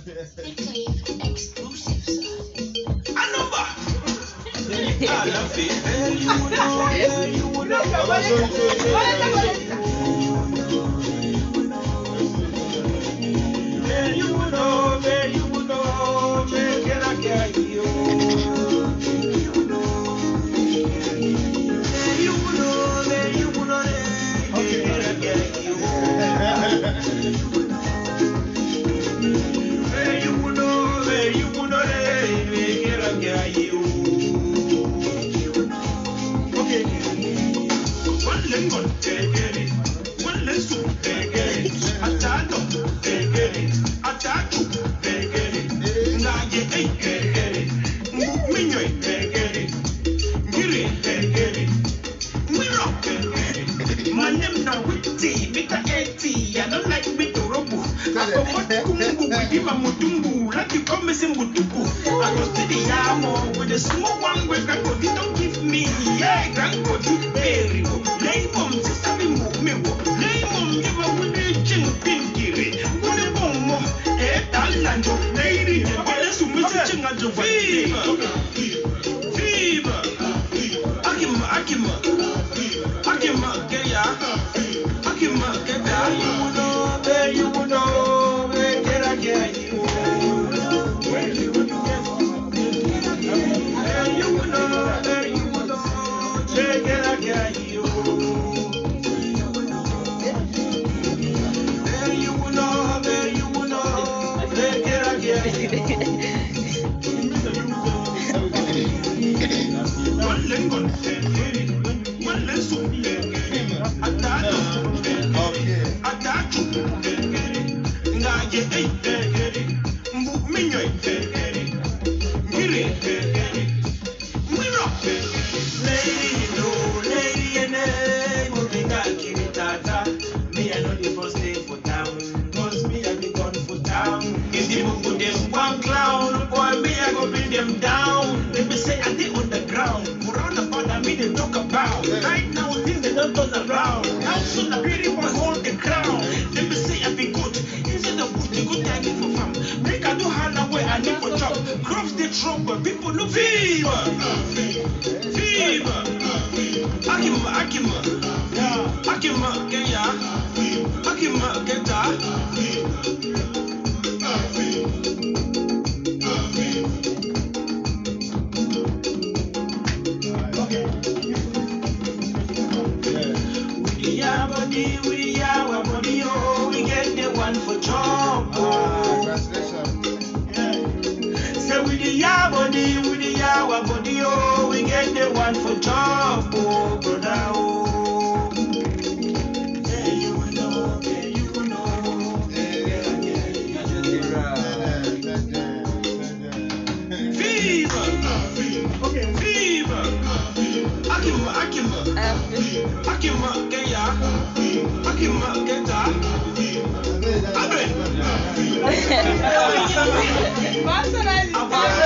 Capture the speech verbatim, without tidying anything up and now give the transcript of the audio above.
Exclusive, sir. A number. I love it. You know, you know, you know, you know, can I get you? My name now with tea, Mika eighty, I don't like me to robo. I promote Kumbu, give a mutumbu, like you come missing Mutuku. I go to the Yamo with a small one where Granko, you don't give me, yeah, Granko, you very good. Lay mom, sister, me move me, lay mom, give a good chin, pinky, good a bomb, eh, Talando, lady, all the submission at the fever, fever, Akima, Akima. Akima, Kaya, Akima, Kaya, you know, there you know, where can I get you? Where you know, there you know, there you know, where can I get you? There you know, there you know, where can I get you? One leg on one leg so one clown, boy, me, I go bring them down. Let me say I did on the ground. Around about I mean they talk about. Right now things they don't turn around. How soon I really want hold the crown. Let me say I be good. Instead of good, the good I need for fun. Make I do hard away, I need for job. Crops they trouble, people no fever. Fever. Akima, Akima. Akima, Kenya. Akima, Keta. We are body, oh, we get the one for job. Oh. Yeah. So with the ya body, with the ya body, oh, we get the one for job. Oh, brother, oh. Yeah, you know, yeah, you know. Yeah, yeah, yeah. Fever, okay, fever. Akima, Akima, Akima, Kenya. Akima, Kenta. Amen.